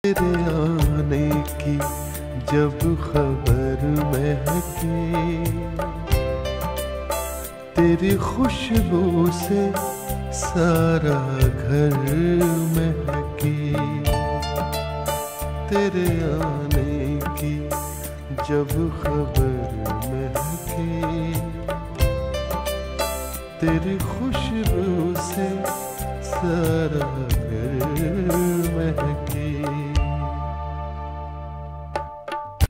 तेरे आने की जब खबर महके, तेरी खुशबू से सारा घर महके। तेरे आने की जब खबर महके, तेरी खुशबू से सारा घर महके।